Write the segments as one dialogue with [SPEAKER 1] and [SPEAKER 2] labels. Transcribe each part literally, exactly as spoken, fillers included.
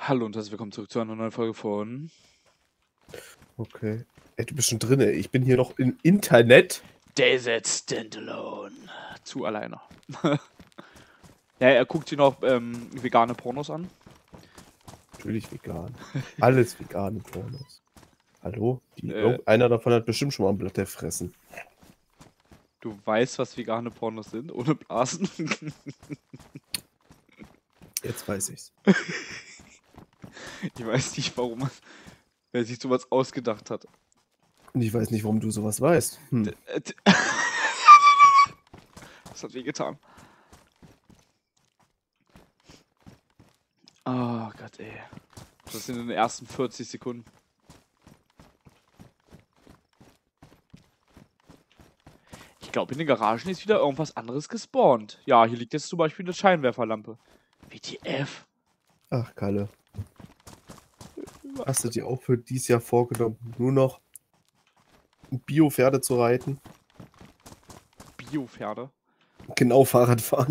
[SPEAKER 1] Hallo und herzlich willkommen zurück zu einer neuen Folge von
[SPEAKER 2] Okay. Ey, du bist schon drinne. Ich bin hier noch im Internet.
[SPEAKER 1] DayZ Standalone. Zu alleine. Ja, er guckt sich noch ähm, vegane Pornos an.
[SPEAKER 2] Natürlich vegan. Alles vegane Pornos. Hallo? Die,
[SPEAKER 1] Äh.
[SPEAKER 2] Irgendeiner davon hat bestimmt schon mal ein Blatt erfressen.
[SPEAKER 1] Du weißt, was vegane Pornos sind, ohne Blasen.
[SPEAKER 2] Jetzt weiß ich's.
[SPEAKER 1] Ich weiß nicht, warum man, wer sich sowas ausgedacht hat.
[SPEAKER 2] Und ich weiß nicht, warum du sowas weißt. Hm.
[SPEAKER 1] Das hat weh getan. Oh Gott, ey. Das sind in den ersten vierzig Sekunden. Ich glaube, in den Garagen ist wieder irgendwas anderes gespawnt. Ja, hier liegt jetzt zum Beispiel eine Scheinwerferlampe. W T F.
[SPEAKER 2] Ach, Kalle. Hast du dir auch für dieses Jahr vorgenommen, nur noch Bio-Pferde zu reiten?
[SPEAKER 1] Bio-Pferde?
[SPEAKER 2] Genau, Fahrrad fahren.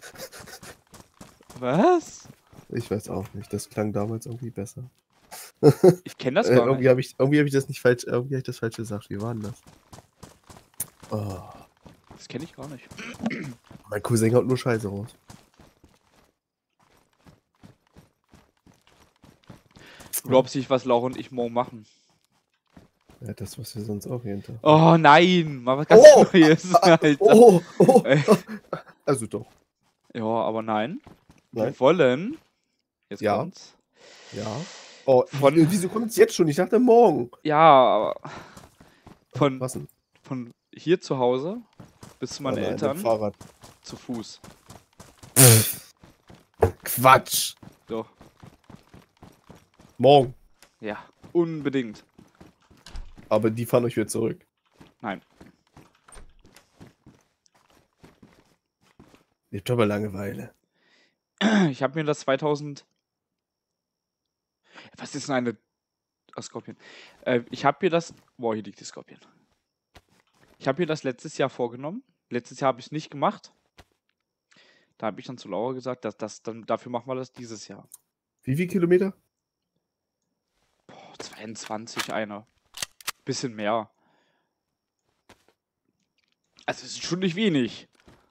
[SPEAKER 1] Was?
[SPEAKER 2] Ich weiß auch nicht. Das klang damals irgendwie besser.
[SPEAKER 1] Ich kenne das
[SPEAKER 2] äh,
[SPEAKER 1] gar
[SPEAKER 2] irgendwie
[SPEAKER 1] nicht.
[SPEAKER 2] Hab ich, irgendwie habe ich das nicht falsch, irgendwie habe ich das falsch gesagt. Wie war denn das? Oh.
[SPEAKER 1] Das kenne ich gar nicht.
[SPEAKER 2] Mein Cousin haut nur Scheiße raus.
[SPEAKER 1] Du glaubst nicht, was Laura und ich morgen machen?
[SPEAKER 2] Ja, das, was wir sonst auch jeden Tag.
[SPEAKER 1] Oh nein, mal was ganz
[SPEAKER 2] Oh!
[SPEAKER 1] Neues. Alter.
[SPEAKER 2] Oh, oh.
[SPEAKER 1] Ey.
[SPEAKER 2] Also doch.
[SPEAKER 1] Ja, aber nein.
[SPEAKER 2] Nein.
[SPEAKER 1] Wir wollen. Jetzt
[SPEAKER 2] Ja.
[SPEAKER 1] kommt's.
[SPEAKER 2] Ja. Oh,
[SPEAKER 1] Von-
[SPEAKER 2] wie- wieso kommt es jetzt schon? Ich dachte morgen.
[SPEAKER 1] Ja, aber. Von,
[SPEAKER 2] Was denn?
[SPEAKER 1] von hier zu Hause bis zu meinen
[SPEAKER 2] Oh nein,
[SPEAKER 1] Eltern
[SPEAKER 2] mit Fahrrad.
[SPEAKER 1] zu Fuß.
[SPEAKER 2] Quatsch.
[SPEAKER 1] Doch.
[SPEAKER 2] Morgen.
[SPEAKER 1] Ja, unbedingt.
[SPEAKER 2] Aber die fahren euch wieder zurück.
[SPEAKER 1] Nein.
[SPEAKER 2] Ihr habt aber Langeweile.
[SPEAKER 1] Ich habe mir das zweitausend. Was ist denn eine. Oh, Skorpion. Äh, ich habe mir das. Boah, hier liegt die Skorpion. Ich habe mir das letztes Jahr vorgenommen. Letztes Jahr habe ich es nicht gemacht. Da habe ich dann zu Laura gesagt, dass das dann dafür machen wir das dieses Jahr.
[SPEAKER 2] Wie viele Kilometer?
[SPEAKER 1] Boah, zweiundzwanzig eine. Bisschen mehr. Also es ist schon nicht wenig.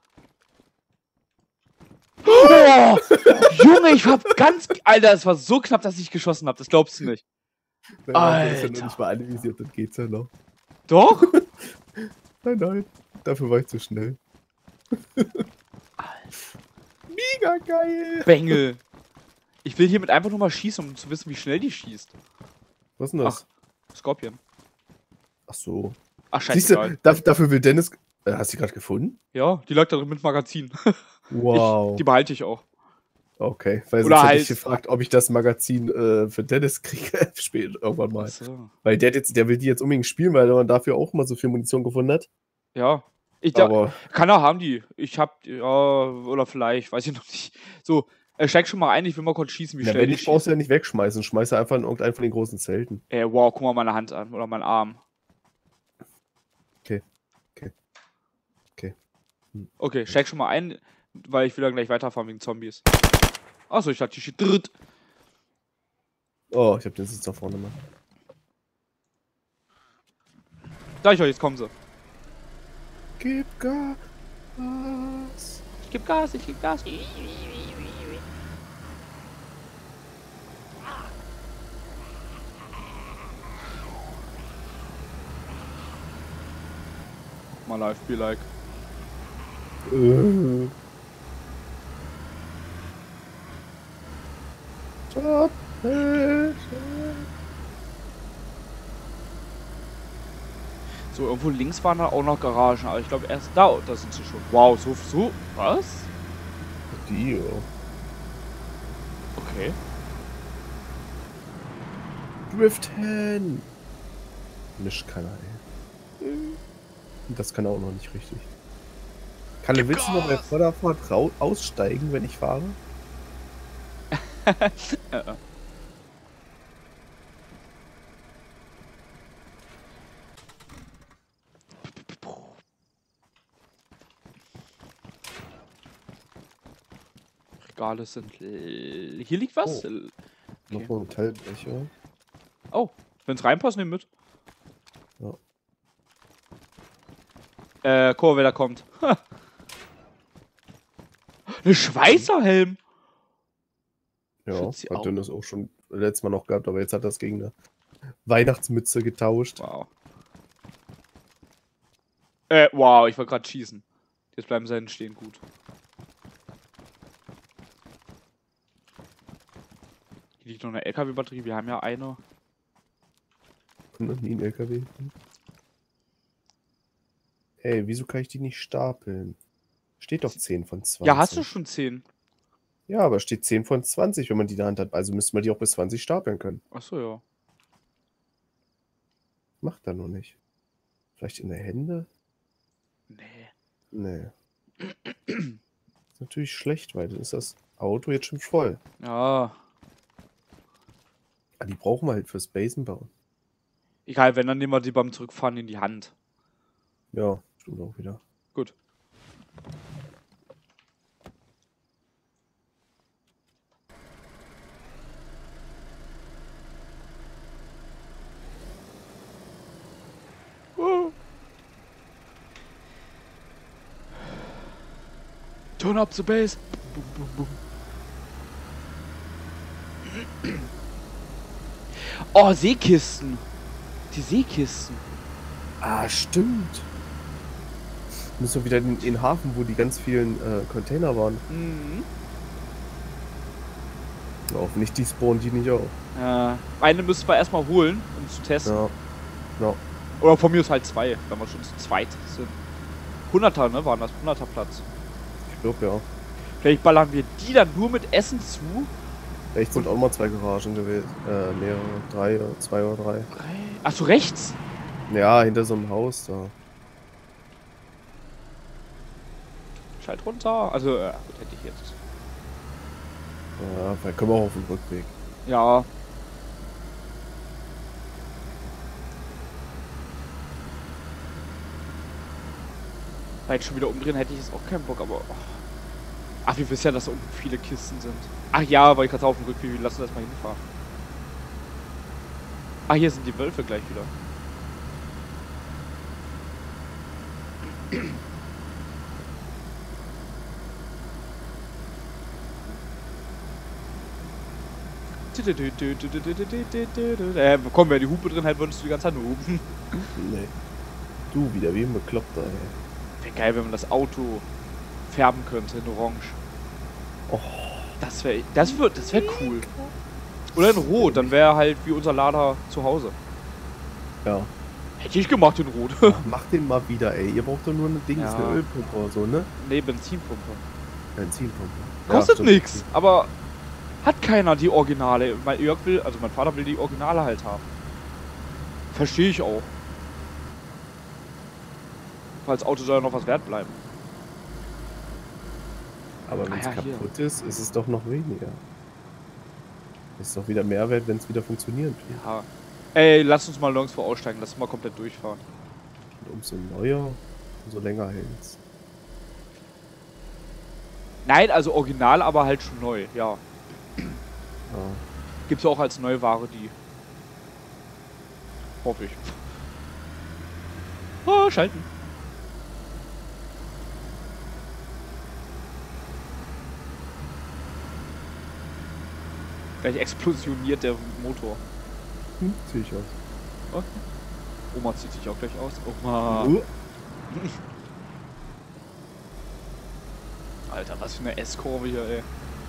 [SPEAKER 1] Oh, Junge, ich hab ganz. Alter, es war so knapp, dass ich geschossen habe. Das glaubst du nicht.
[SPEAKER 2] Nein, das ist ja noch
[SPEAKER 1] Alter.
[SPEAKER 2] nicht mal analysiert, dann geht's ja noch.
[SPEAKER 1] Doch?
[SPEAKER 2] Nein, nein. Dafür war ich zu schnell. Mega geil.
[SPEAKER 1] Bengel. Ich will hiermit einfach nur mal schießen, um zu wissen, wie schnell die schießt.
[SPEAKER 2] Was ist denn das?
[SPEAKER 1] Skorpion.
[SPEAKER 2] Ach so.
[SPEAKER 1] Ach,
[SPEAKER 2] Siehst du,
[SPEAKER 1] scheiße.
[SPEAKER 2] da, dafür will Dennis. Äh, hast du die gerade gefunden?
[SPEAKER 1] Ja, die lag da drin mit Magazin.
[SPEAKER 2] Wow.
[SPEAKER 1] Ich, die behalte ich auch.
[SPEAKER 2] Okay, weil sonst
[SPEAKER 1] Oder
[SPEAKER 2] hätte
[SPEAKER 1] halt-
[SPEAKER 2] ich gefragt, ob ich das Magazin äh, für Dennis kriege später irgendwann mal.
[SPEAKER 1] So.
[SPEAKER 2] Weil der, hat jetzt, der will die jetzt unbedingt spielen, weil man dafür auch mal so viel Munition gefunden hat.
[SPEAKER 1] Ja. Ich da,
[SPEAKER 2] Aber
[SPEAKER 1] kann er haben die. Ich hab, ja, oder vielleicht, weiß ich noch nicht. So, äh, steig schon mal ein, ich will mal kurz schießen, wie
[SPEAKER 2] ja,
[SPEAKER 1] schnell
[SPEAKER 2] wenn
[SPEAKER 1] die
[SPEAKER 2] nicht, brauchst
[SPEAKER 1] schießt.
[SPEAKER 2] du ja nicht wegschmeißen. Schmeiß einfach in irgendeinen von den großen Zelten.
[SPEAKER 1] Ey, wow, guck mal meine Hand an. Oder meinen Arm.
[SPEAKER 2] Okay. Okay. Okay. Hm.
[SPEAKER 1] Okay, steig schon mal ein, weil ich will dann gleich weiterfahren wegen Zombies. Achso, ich dachte, die steht dritt.
[SPEAKER 2] Oh, ich hab den Sitz da vorne mal.
[SPEAKER 1] Da ich euch, jetzt kommen sie.
[SPEAKER 2] Gib Gas.
[SPEAKER 1] Ich geb Gas, ich geb Gas. Mal live, be like.
[SPEAKER 2] Äh. Stop.
[SPEAKER 1] So, irgendwo links waren da auch noch Garagen, aber ich glaube erst da, da sind sie schon. Wow, so, so, was?
[SPEAKER 2] Dio.
[SPEAKER 1] Okay.
[SPEAKER 2] Driften. Misch kann er, ey. Das kann er auch noch nicht richtig. Kalle,
[SPEAKER 1] Gib
[SPEAKER 2] willst du noch bei
[SPEAKER 1] Gas!
[SPEAKER 2] Vorderfahrt rau- aussteigen, wenn ich fahre?
[SPEAKER 1] Äh, äh. Regale sind. Hier liegt was?
[SPEAKER 2] Oh.
[SPEAKER 1] Okay.
[SPEAKER 2] Noch mal Metallbrecher.
[SPEAKER 1] Oh, wenn's reinpasst, nimm mit.
[SPEAKER 2] Ja.
[SPEAKER 1] Äh, Kurve, da kommt. Ha. Eine Schweißerhelm.
[SPEAKER 2] Ja,
[SPEAKER 1] Schützt sie
[SPEAKER 2] hat
[SPEAKER 1] auch?
[SPEAKER 2] Dennis das auch schon letztes Mal noch gehabt, aber jetzt hat das gegen eine Weihnachtsmütze getauscht.
[SPEAKER 1] Wow. Äh, wow, ich wollte gerade schießen. Jetzt bleiben sie stehen, gut. Hier liegt noch eine L K W-Batterie, wir haben ja eine.
[SPEAKER 2] Kommt noch nie ein L K W. Hey, wieso kann ich die nicht stapeln? Steht doch zehn von zwanzig.
[SPEAKER 1] Ja, hast du schon zehn?
[SPEAKER 2] Ja, aber steht zehn von zwanzig, wenn man die in der Hand hat. Also müsste man die auch bis zwanzig stapeln können.
[SPEAKER 1] Achso, ja.
[SPEAKER 2] Macht er noch nicht. Vielleicht in der Hände?
[SPEAKER 1] Nee.
[SPEAKER 2] Nee. Ist natürlich schlecht, weil dann ist das Auto jetzt schon voll.
[SPEAKER 1] Ja.
[SPEAKER 2] Ah, die brauchen wir halt fürs Basen bauen.
[SPEAKER 1] Egal, wenn, dann nehmen wir die beim Zurückfahren in die Hand.
[SPEAKER 2] Ja, stimmt auch wieder.
[SPEAKER 1] Gut. Oh. Turn up the bass. Boom, boom, boom. Oh, Seekisten. Die Seekisten.
[SPEAKER 2] Ah, stimmt. Müssen wir wieder in den Hafen, wo die ganz vielen äh, Container waren.
[SPEAKER 1] Mhm.
[SPEAKER 2] Ja, hoffentlich die spawnen die nicht auch.
[SPEAKER 1] Äh, eine müssen wir erstmal holen, um zu testen.
[SPEAKER 2] Ja. Ja.
[SPEAKER 1] Oder von mir ist halt zwei, wenn wir schon zu zweit sind. hunderter, ne? Waren das? hunderter Platz.
[SPEAKER 2] Ich glaube ja.
[SPEAKER 1] Vielleicht ballern wir die dann nur mit Essen zu.
[SPEAKER 2] Rechts sind auch noch mal zwei Garagen gewesen. Äh, mehrere. Drei, oder zwei oder drei.
[SPEAKER 1] Achso, rechts?
[SPEAKER 2] Ja, hinter so einem Haus da.
[SPEAKER 1] Schalt runter. Also, äh, gut, hätte ich jetzt.
[SPEAKER 2] Ja, vielleicht können wir auch auf dem Rückweg.
[SPEAKER 1] Ja. Weil jetzt schon wieder umdrehen hätte ich jetzt auch keinen Bock, aber. Oh. Ach, wir wissen ja, dass da unten viele Kisten sind. Ach ja, weil ich gerade auf dem Rückweg, wir lassen das mal hinfahren. Ah, hier sind die Wölfe gleich wieder. Äh, komm, wer die Hupe drin hält, würdest du die ganze Zeit nur hupen.
[SPEAKER 2] Nee. Du wieder wie ein Bekloppter, ey.
[SPEAKER 1] Wäre geil, wenn man das Auto färben könnte in Orange.
[SPEAKER 2] Oh.
[SPEAKER 1] Das wäre das wär, das wär cool. Oder in Rot, dann wäre halt wie unser Lader zu Hause.
[SPEAKER 2] Ja.
[SPEAKER 1] Hätte ich gemacht in Rot.
[SPEAKER 2] Ach, mach den mal wieder, ey. Ihr braucht doch nur ein Ding,
[SPEAKER 1] Ja.
[SPEAKER 2] eine Ölpumpe oder so, ne?
[SPEAKER 1] Ne, Benzinpumpe.
[SPEAKER 2] Benzinpumpe.
[SPEAKER 1] Kostet
[SPEAKER 2] stimmt.
[SPEAKER 1] nix, aber hat keiner die Originale. Mein Jörg will, also mein Vater will die Originale halt haben. Verstehe ich auch. Weil das Auto soll ja noch was wert bleiben.
[SPEAKER 2] Aber wenn es
[SPEAKER 1] Ah ja,
[SPEAKER 2] kaputt
[SPEAKER 1] hier.
[SPEAKER 2] ist, ist es doch noch weniger. Ist doch wieder Mehrwert, wenn es wieder funktioniert.
[SPEAKER 1] Ja. Ey, lass uns mal nirgendwo aussteigen, lass uns mal komplett durchfahren.
[SPEAKER 2] Und umso neuer, umso länger hält's.
[SPEAKER 1] Nein, also original, aber halt schon neu, ja.
[SPEAKER 2] Ja.
[SPEAKER 1] Gibt's ja auch als Neuware die. Hoffe ich. Oh, schalten. Gleich explosioniert der Motor.
[SPEAKER 2] Hm, zieh ich aus.
[SPEAKER 1] Okay. Oma zieht sich auch gleich aus. Oma.
[SPEAKER 2] Uh.
[SPEAKER 1] Alter, was für eine S-Kurve hier, ey.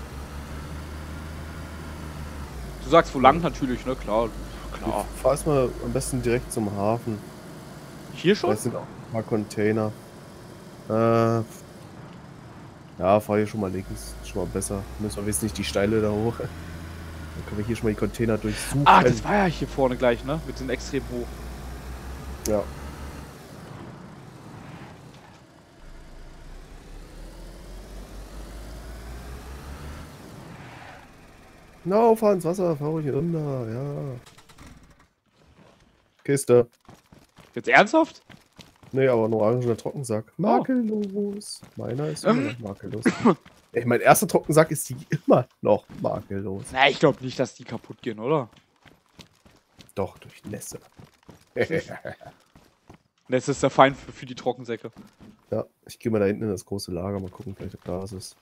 [SPEAKER 1] Du sagst wo lang natürlich, ne? Klar. Klar.
[SPEAKER 2] Fahr erstmal am besten direkt zum Hafen.
[SPEAKER 1] Hier schon?
[SPEAKER 2] Da sind auch ein paar Container. Äh, ja, fahr hier schon mal links. Ist schon mal besser. Müssen wir jetzt nicht die Steile da hoch. Dann können wir hier schon mal die Container durchsuchen.
[SPEAKER 1] Ah, das war ja hier vorne gleich, ne? Mit den extrem hoch.
[SPEAKER 2] Ja. Na, no, fahr ins Wasser, fahr ruhig runter, ja. Kiste.
[SPEAKER 1] Jetzt ernsthaft?
[SPEAKER 2] Nee, aber ein orangener Trockensack. Makellos. Meiner ist immer noch makellos. Ey, mein erster Trockensack ist die immer noch makellos.
[SPEAKER 1] Na, ich glaube nicht, dass die kaputt gehen, oder?
[SPEAKER 2] Doch, durch Nässe.
[SPEAKER 1] Das ist der Feind für, für die Trockensäcke.
[SPEAKER 2] Ja, ich gehe mal da hinten in das große Lager, mal gucken, vielleicht ob da was ist.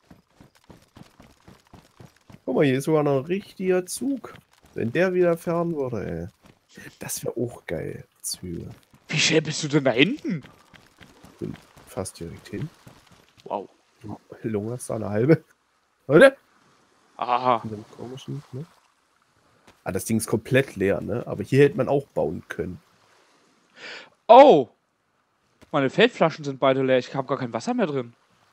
[SPEAKER 2] Guck mal, hier ist sogar noch ein richtiger Zug. Wenn der wieder fahren würde, ey. Das wäre auch geil. Züge.
[SPEAKER 1] Wie schnell bist du denn da hinten?
[SPEAKER 2] Bin fast direkt hin.
[SPEAKER 1] Wow.
[SPEAKER 2] Lunge ist da eine halbe. Oder?
[SPEAKER 1] Aha.
[SPEAKER 2] In dem komischen, ne? Ah, das Ding ist komplett leer, ne? Aber hier hätte man auch bauen können.
[SPEAKER 1] Oh! Meine Feldflaschen sind beide leer. Ich habe gar kein Wasser mehr drin.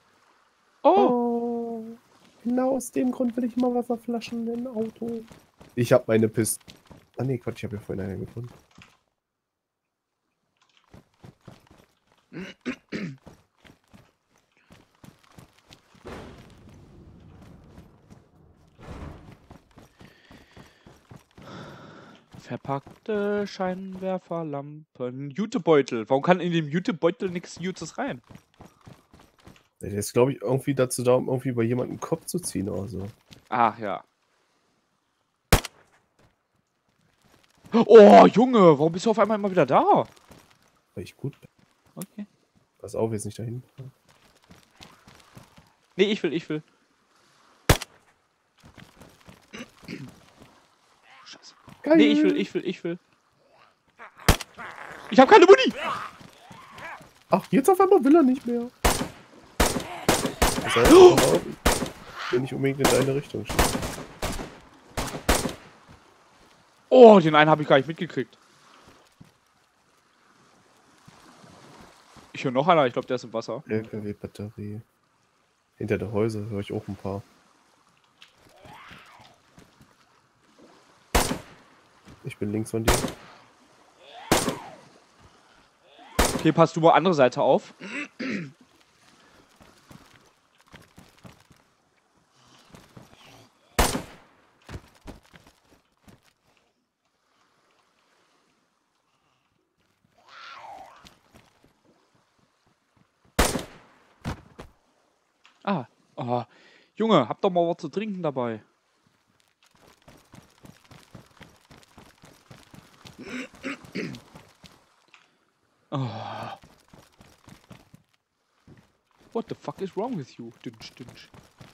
[SPEAKER 1] Oh!
[SPEAKER 2] Oh. Genau aus dem Grund will ich immer Wasserflaschen im Auto. Ich habe meine Pist... Ah ne, Quatsch, ich habe ja vorhin eine gefunden.
[SPEAKER 1] Verpackte Scheinwerferlampen. Jutebeutel. Warum kann in dem Jutebeutel nichts Jutes rein?
[SPEAKER 2] Der ist, glaube ich, irgendwie dazu da, um irgendwie bei jemandem den Kopf zu ziehen oder so.
[SPEAKER 1] Ach ja. Oh, Junge, warum bist du auf einmal immer wieder da?
[SPEAKER 2] Weil ich gut bin.
[SPEAKER 1] Okay.
[SPEAKER 2] Pass auf, jetzt nicht dahin.
[SPEAKER 1] Nee, ich will, ich will. Scheiße.
[SPEAKER 2] Geil.
[SPEAKER 1] Nee, ich will, ich will, ich will. Ich habe keine Muni!
[SPEAKER 2] Ach, jetzt auf einmal will er nicht mehr. Das heißt, oh. Auf, ich will nicht unbedingt in deine Richtung schießen.
[SPEAKER 1] Oh, den einen habe ich gar nicht mitgekriegt. Ich höre noch einer, ich glaube, der ist im Wasser.
[SPEAKER 2] L K W-Batterie. Hinter der Häuser höre ich auch ein paar. Ich bin links von dir.
[SPEAKER 1] Okay, passt du mal andere Seite auf. Ah, oh. Junge, hab doch mal was zu trinken dabei. Oh. What the fuck is wrong with you? Dünsch, dünsch.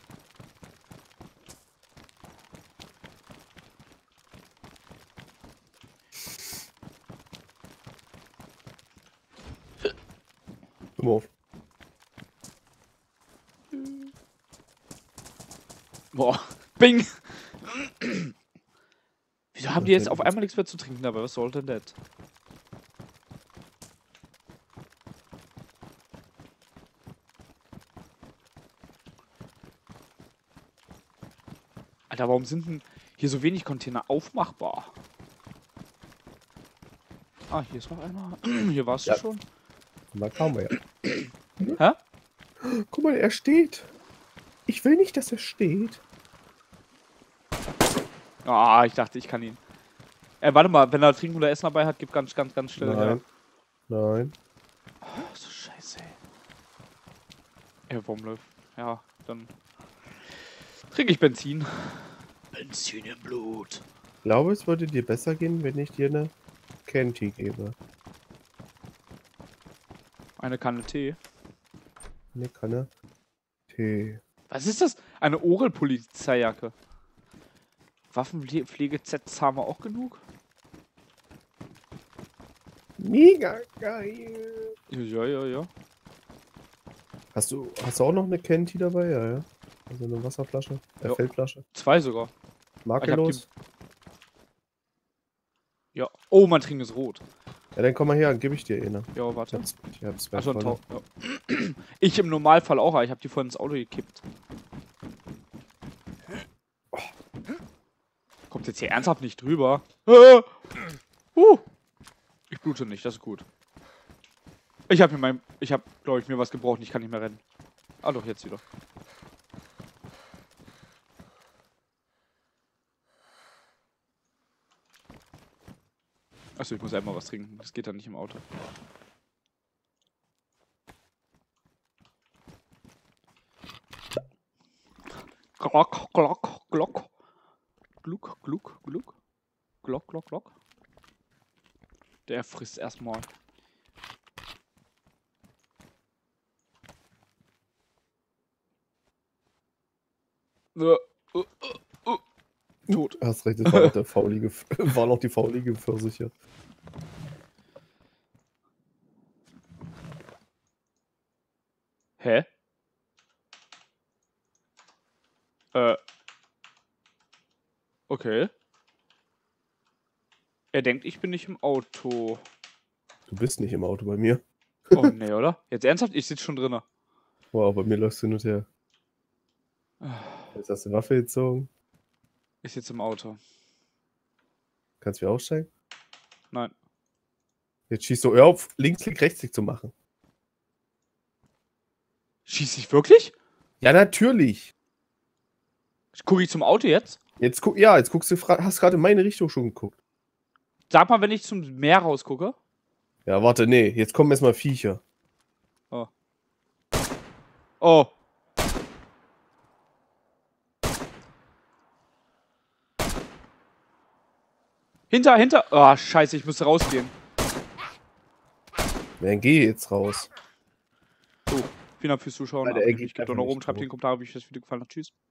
[SPEAKER 2] Hör mal auf.
[SPEAKER 1] Boah, Bing! Wieso haben die jetzt auf einmal nichts mehr zu trinken dabei? Was soll denn das? Alter, warum sind denn hier so wenig Container aufmachbar? Ah, hier ist noch einer. Hier warst du
[SPEAKER 2] Ja.
[SPEAKER 1] schon.
[SPEAKER 2] Und da kam er ja.
[SPEAKER 1] Hä?
[SPEAKER 2] Guck mal, er steht. Ich will nicht, dass er steht.
[SPEAKER 1] Ah, ich dachte, ich kann ihn. Äh, warte mal, wenn er Trinken oder Essen dabei hat, gib ganz, ganz, ganz schnell.
[SPEAKER 2] Nein. Nein.
[SPEAKER 1] Oh, so scheiße, ey. Ja, warum läuft? Ja, dann trinke ich Benzin. Benzin im Blut.
[SPEAKER 2] Ich glaube, es würde dir besser gehen, wenn ich dir eine Canty gebe.
[SPEAKER 1] Eine Kanne Tee.
[SPEAKER 2] Eine Kanne Tee.
[SPEAKER 1] Was ist das? Eine Orel-Polizeijacke. Waffenpflege-Sets haben wir auch genug?
[SPEAKER 2] Mega geil.
[SPEAKER 1] Ja, ja, ja.
[SPEAKER 2] Hast du, hast du auch noch eine Canty dabei? Ja, ja. Also eine Wasserflasche, äh,
[SPEAKER 1] Ja.
[SPEAKER 2] Feldflasche.
[SPEAKER 1] Zwei sogar.
[SPEAKER 2] Makellos.
[SPEAKER 1] Ja. Oh, mein Trinken ist rot.
[SPEAKER 2] Ja, dann komm mal her, dann gebe ich dir eine.
[SPEAKER 1] Ja, warte.
[SPEAKER 2] Ich hab's bei
[SPEAKER 1] Achso, ein
[SPEAKER 2] voll.
[SPEAKER 1] Tau. Ja. Ich im Normalfall auch, aber ich habe die vorhin ins Auto gekippt. Oh. Kommt jetzt hier ernsthaft nicht drüber? Ah. Uh. Ich blute nicht, das ist gut. Ich habe mir mein, ich habe, glaube ich, mir was gebraucht und ich kann nicht mehr rennen. Ah doch, jetzt wieder. Achso, ich muss einmal was trinken. Das geht dann nicht im Auto. Glock, Glock, Glock. Gluck, Gluck, Gluck. Glock, Glock, Glock. Der frisst erstmal. Uh, uh, uh, uh. Tot.
[SPEAKER 2] Hast recht, das war noch der faulige, war noch die faulige Pfirsiche.
[SPEAKER 1] Hä? Äh. Okay. Er denkt, ich bin nicht im Auto.
[SPEAKER 2] Du bist nicht im Auto bei mir.
[SPEAKER 1] Oh, nee, oder? Jetzt ernsthaft? Ich sitze schon drin.
[SPEAKER 2] Wow, bei mir läufst du hin und her. Jetzt hast du Waffe gezogen.
[SPEAKER 1] Ich sitze im Auto.
[SPEAKER 2] Kannst du wieder aussteigen?
[SPEAKER 1] Nein.
[SPEAKER 2] Jetzt schießt du, hör auf, Linksklick, Rechtsklick zu machen.
[SPEAKER 1] Schieß ich wirklich?
[SPEAKER 2] Ja, natürlich.
[SPEAKER 1] Gucke ich zum Auto jetzt?
[SPEAKER 2] Jetzt guck, ja, jetzt guckst du, hast gerade in meine Richtung schon geguckt.
[SPEAKER 1] Sag mal, wenn ich zum Meer rausgucke.
[SPEAKER 2] Ja, warte, nee, jetzt kommen erstmal Viecher.
[SPEAKER 1] Oh. Oh. Hinter, hinter. Oh, scheiße, ich muss rausgehen.
[SPEAKER 2] Ja, dann geh jetzt raus.
[SPEAKER 1] So, vielen Dank fürs Zuschauen.
[SPEAKER 2] Alter, er geht
[SPEAKER 1] Ich gebe
[SPEAKER 2] einfach
[SPEAKER 1] noch
[SPEAKER 2] nicht
[SPEAKER 1] oben, schreibt in die
[SPEAKER 2] drauf.
[SPEAKER 1] Kommentare, wie euch das Video gefallen hat. Tschüss.